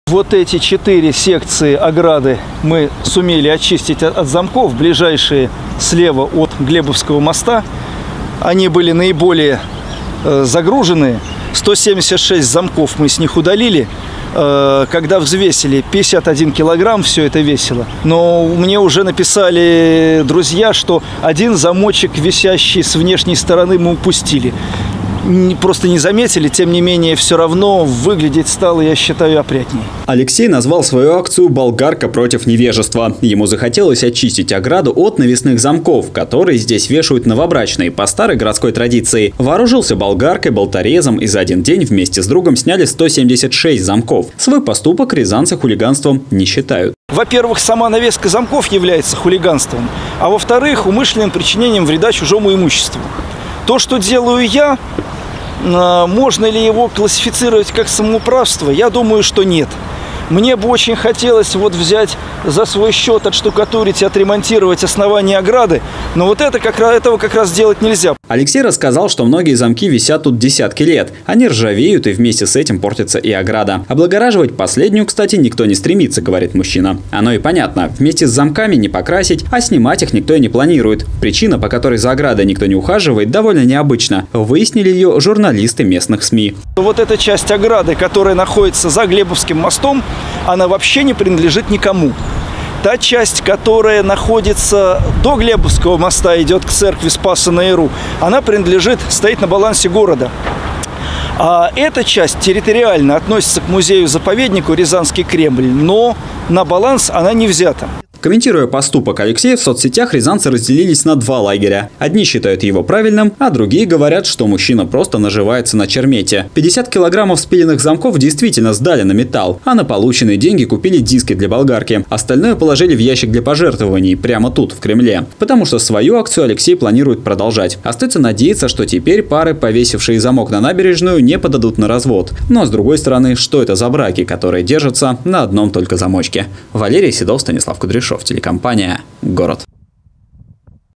Вот эти 4 секции ограды мы сумели очистить от замков, ближайшие слева от Глебовского моста. Они были наиболее загружены. 176 замков мы с них удалили. Когда взвесили, 51 килограмм все это весило. Но мне уже написали друзья, что один замочек, висящий с внешней стороны, мы упустили. Просто не заметили, тем не менее, все равно выглядеть стало, я считаю, опрятней. Алексей назвал свою акцию «Болгарка против невежества». Ему захотелось очистить ограду от навесных замков, которые здесь вешают новобрачные по старой городской традиции. Вооружился болгаркой, болторезом и за один день вместе с другом сняли 176 замков. Свой поступок рязанцы хулиганством не считают. Во-первых, сама навеска замков является хулиганством, а во-вторых, умышленным причинением вреда чужому имуществу. То, что делаю я, можно ли его классифицировать как самоуправство? Я думаю, что нет. Мне бы очень хотелось вот взять за свой счет, отштукатурить и отремонтировать основание ограды, но вот этого как раз делать нельзя. Алексей рассказал, что многие замки висят тут десятки лет. Они ржавеют, и вместе с этим портится и ограда. Облагораживать последнюю, кстати, никто не стремится, говорит мужчина. Оно и понятно. Вместе с замками не покрасить, а снимать их никто и не планирует. Причина, по которой за оградой никто не ухаживает, довольно необычна. Выяснили ее журналисты местных СМИ. Вот эта часть ограды, которая находится за Глебовским мостом, она вообще не принадлежит никому. Та часть, которая находится до Глебовского моста, идет к церкви Спаса на Яру, она стоит на балансе города. А эта часть территориально относится к музею-заповеднику Рязанский Кремль, но на баланс она не взята. Комментируя поступок Алексея, в соцсетях рязанцы разделились на два лагеря. Одни считают его правильным, а другие говорят, что мужчина просто наживается на чермете. 50 килограммов спиленных замков действительно сдали на металл, а на полученные деньги купили диски для болгарки. Остальное положили в ящик для пожертвований, прямо тут, в Кремле. Потому что свою акцию Алексей планирует продолжать. Остается надеяться, что теперь пары, повесившие замок на набережную, не подадут на развод. Но с другой стороны, что это за браки, которые держатся на одном только замочке? Валерий Седов, Станислав Кудряшов, телекомпания «Город».